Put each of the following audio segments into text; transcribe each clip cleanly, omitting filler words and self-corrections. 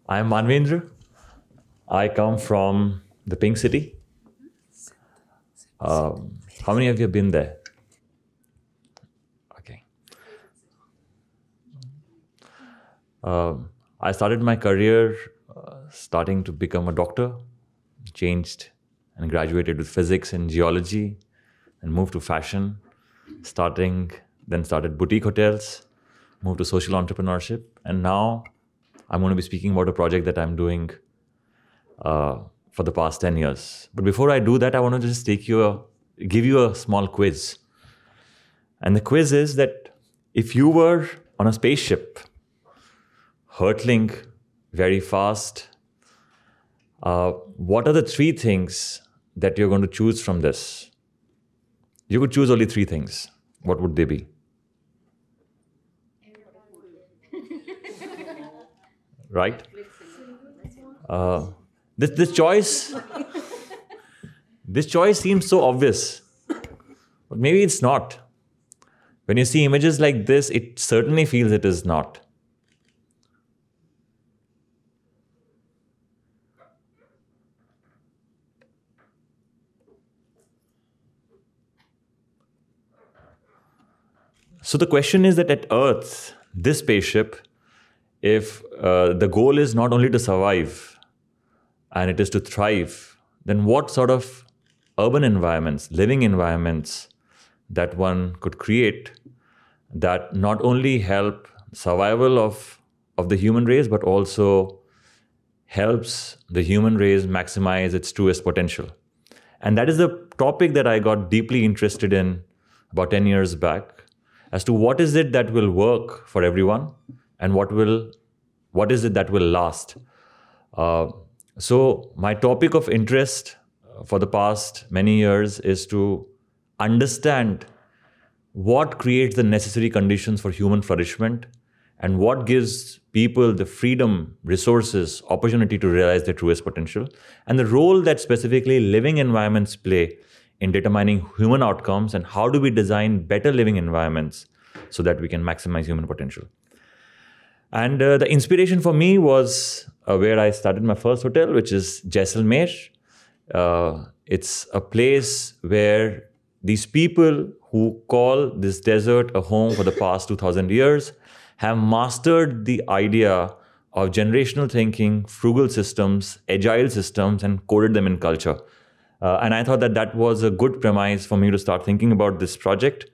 I'm Manvendra. I come from the Pink City. How many of you have been there? Okay. I started my career starting to become a doctor, changed and graduated with physics and geology, and moved to fashion, then started boutique hotels, moved to social entrepreneurship, and now I'm going to be speaking about a project that I'm doing for the past 10 years. But before I do that, I want to just give you a small quiz. And the quiz is that if you were on a spaceship, hurtling very fast, what are the three things that you're going to choose from this? You could choose only three things. What would they be? Right? This choice seems so obvious, but maybe it's not. When you see images like this, it certainly feels it is not. So the question is that at Earth, this spaceship, if the goal is not only to survive and it is to thrive, then what sort of urban environments, living environments that one could create that not only help survival of the human race, but also helps the human race maximize its truest potential. And that is the topic that I got deeply interested in about 10 years back, as to what is it that will work for everyone and what is it that will last. So my topic of interest for the past many years is to understand what creates the necessary conditions for human flourishment and what gives people the freedom, resources, opportunity to realize their truest potential, and the role that specifically living environments play in determining human outcomes, and how do we design better living environments so that we can maximize human potential. And the inspiration for me was where I started my first hotel, which is Jaisalmer. It's a place where these people who call this desert a home for the past 2,000 years have mastered the idea of generational thinking, frugal systems, agile systems, and coded them in culture. And I thought that that was a good premise for me to start thinking about this project.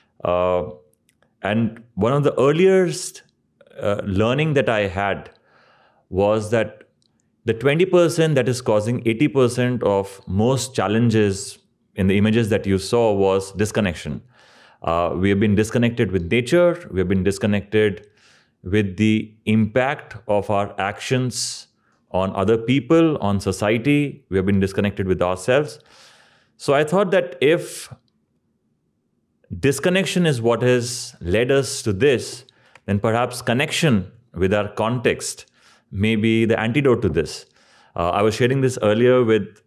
And one of the earliest learning that I had was that the 20% that is causing 80% of most challenges in the images that you saw was disconnection. We have been disconnected with nature. We have been disconnected with the impact of our actions on other people, on society. We have been disconnected with ourselves. So I thought that if disconnection is what has led us to this, then perhaps connection with our context may be the antidote to this. I was sharing this earlier with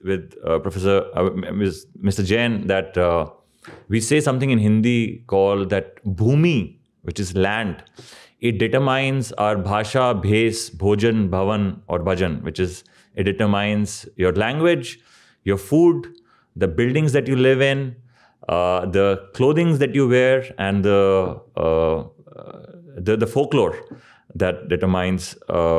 Mr. Jain that we say something in Hindi called that bhumi, which is land. It determines our bhasha, bhes, bhojan, bhavan or bhajan, which is, it determines your language, your food, the buildings that you live in, the clothing that you wear, and the folklore that determines,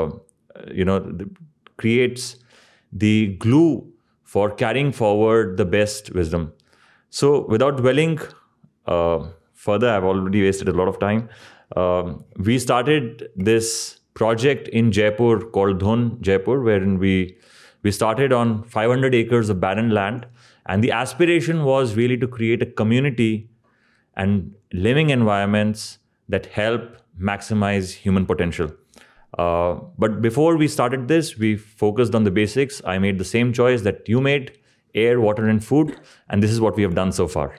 creates the glue for carrying forward the best wisdom. So without dwelling further, I've already wasted a lot of time. We started this project in Jaipur called Dhun, Jaipur, wherein we started on 500 acres of barren land. And the aspiration was really to create a community and living environments that help maximize human potential. But before we started this, we focused on the basics. I made the same choice that you made: air, water, and food. And this is what we have done so far.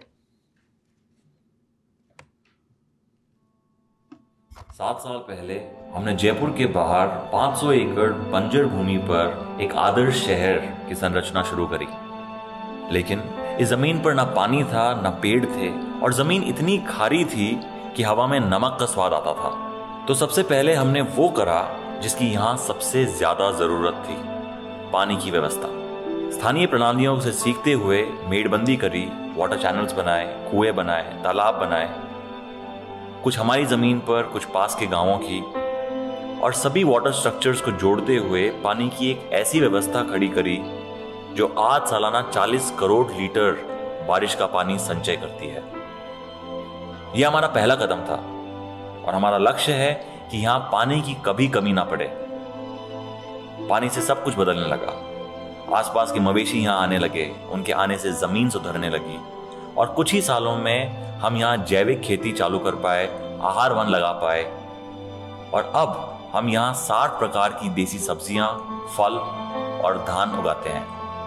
7 साल पहले हमने जयपुर के बाहर 500 एकड़ बंजर भूमि पर एक आदर्श शहर की संरचना शुरू करी। लेकिन इस जमीन पर ना पानी था, ना पेड़ थे, और जमीन इतनी खारी थी कि हवा में नमक का स्वाद आता था। तो सबसे पहले हमने वो करा जिसकी यहाँ सबसे ज्यादा जरूरत थी, पानी की व्यवस्था। स्थानीय प्रणालियों से सीखते हुए मेड़बंदी करी, वाटर चैनल्स बनाए, कुएं बनाए, तालाब बनाए, कुछ हमारी जमीन पर, कुछ पास के गांवों की, और सभी वाटर स्ट्रक्चर्स को जोड़ते हुए पानी की एक ऐसी व्यवस्था खड़ी करी जो आज सालाना 40 करोड़ लीटर बारिश का पानी संचय करती है। यह हमारा पहला कदम था और हमारा लक्ष्य है कि यहां पानी की कभी कमी ना पड़े। पानी से सब कुछ बदलने लगा। आसपास के मवेशी यहां आने लगे, उनके आने से जमीन सुधरने लगी और कुछ ही सालों में हम यहां जैविक खेती चालू कर पाए, आहार वन लगा पाए और अब हम यहां 60 प्रकार की देसी सब्जियां, फल और धान उगाते हैं।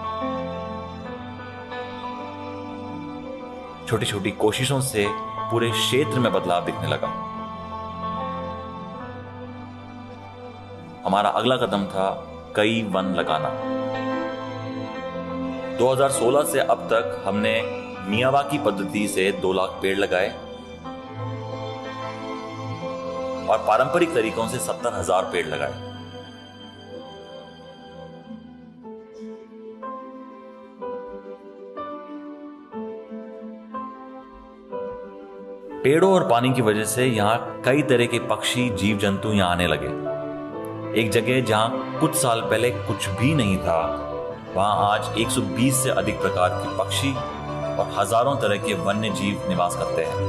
छोटी छोटी कोशिशों से पूरे क्षेत्र में बदलाव दिखने लगा। हमारा अगला कदम था कई वन लगाना। 2016 से अब तक हमने मियावाकी पद्धति से 2 लाख पेड़ लगाए और पारंपरिक तरीकों से 70,000 पेड़ लगाए। पेड़ों और पानी की वजह से यहां कई तरह के पक्षी, जीव जंतु यहां आने लगे। एक जगह जहां कुछ साल पहले कुछ भी नहीं था, वहां आज 120 से अधिक प्रकार के पक्षी और हजारों तरह के वन्य जीव निवास करते हैं।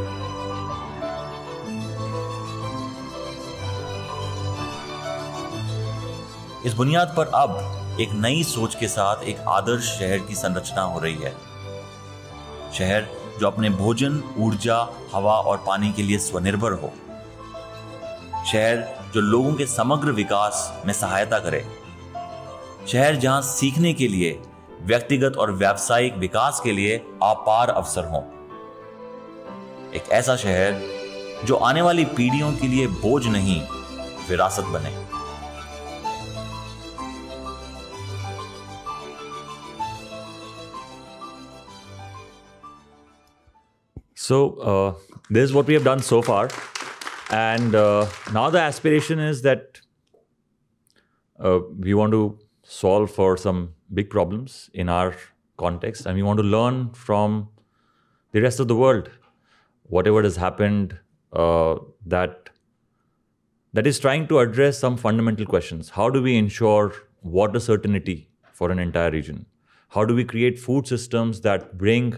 इस बुनियाद पर अब एक नई सोच के साथ एक आदर्श शहर की संरचना हो रही है। शहर जो अपने भोजन, ऊर्जा, हवा और पानी के लिए स्वनिर्भर हो। शहर जो लोगों के समग्र विकास में सहायता करे। शहर जहां सीखने के लिए, व्यक्तिगत और व्यावसायिक विकास के लिए अपार अवसर हों। एक ऐसा शहर जो आने वाली पीढ़ियों के लिए बोझ नहीं, विरासत बने। So this is what we have done so far, and now the aspiration is that we want to solve for some big problems in our context, and we want to learn from the rest of the world, whatever has happened that is trying to address some fundamental questions. How do we ensure water certainty for an entire region? How do we create food systems that bring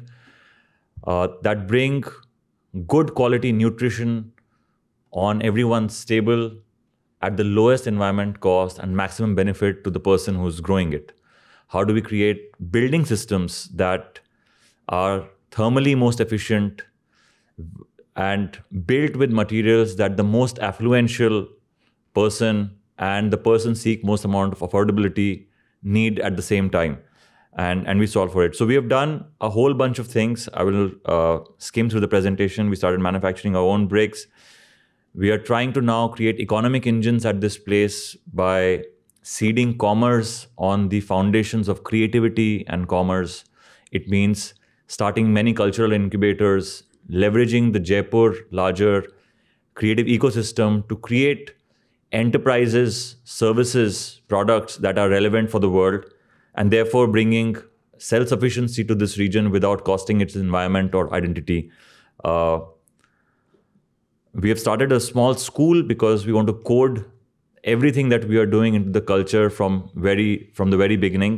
good quality nutrition on everyone's table at the lowest environment cost and maximum benefit to the person who's growing it? How do we create building systems that are thermally most efficient and built with materials that the most affluential person and the person seek most amount of affordability need at the same time? And we solve for it. So we have done a whole bunch of things. I will skim through the presentation. We started manufacturing our own bricks. We are trying to now create economic engines at this place by seeding commerce on the foundations of creativity and commerce. It means starting many cultural incubators, leveraging the Jaipur larger creative ecosystem to create enterprises, services, products that are relevant for the world, and therefore bringing self-sufficiency to this region without costing its environment or identity. We have started a small school because we want to code everything that we are doing into the culture from the very beginning.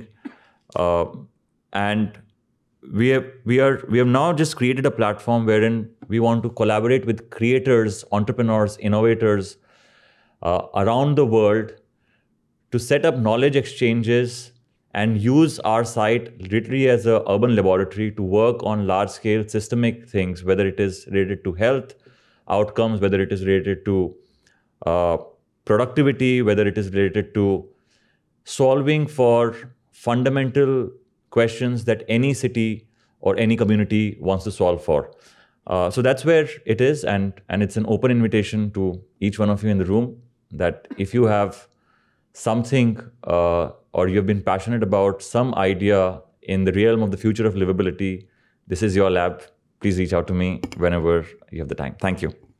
And we have now just created a platform wherein we want to collaborate with creators, entrepreneurs, innovators around the world to set up knowledge exchanges and use our site literally as an urban laboratory to work on large-scale systemic things, whether it is related to health outcomes, whether it is related to productivity, whether it is related to solving for fundamental questions that any city or any community wants to solve for. So that's where it is, and it's an open invitation to each one of you in the room that if you have something or you've been passionate about some idea in the realm of the future of livability, this is your lab. Please reach out to me whenever you have the time. Thank you.